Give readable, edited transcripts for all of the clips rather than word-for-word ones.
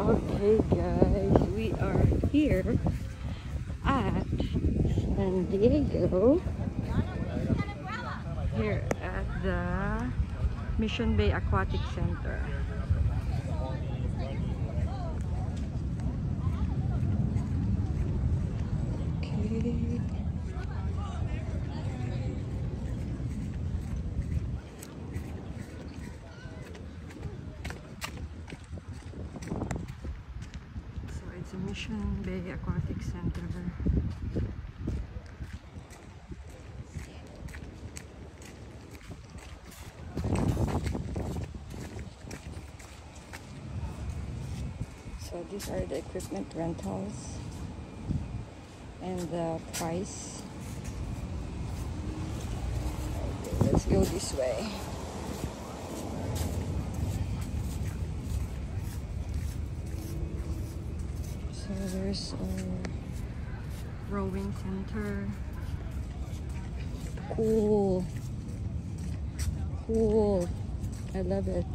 Okay guys, we are here at San Diego, here at the Mission Bay Aquatic Center. Okay. The Mission Bay Aquatic Center. So these are the equipment rentals and the price. Okay, let's go this way. So there's a rowing center. Cool. Cool. I love it.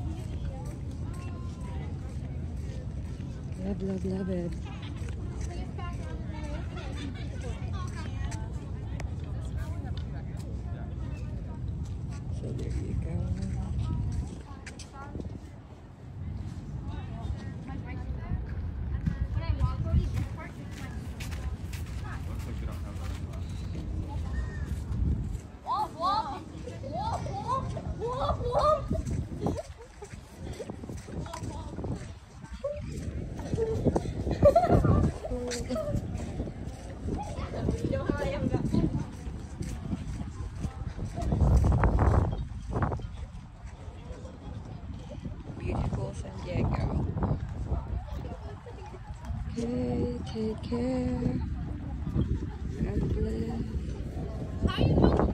Love, love, love it. So there you go. Beautiful San Diego. Okay, take care. God bless.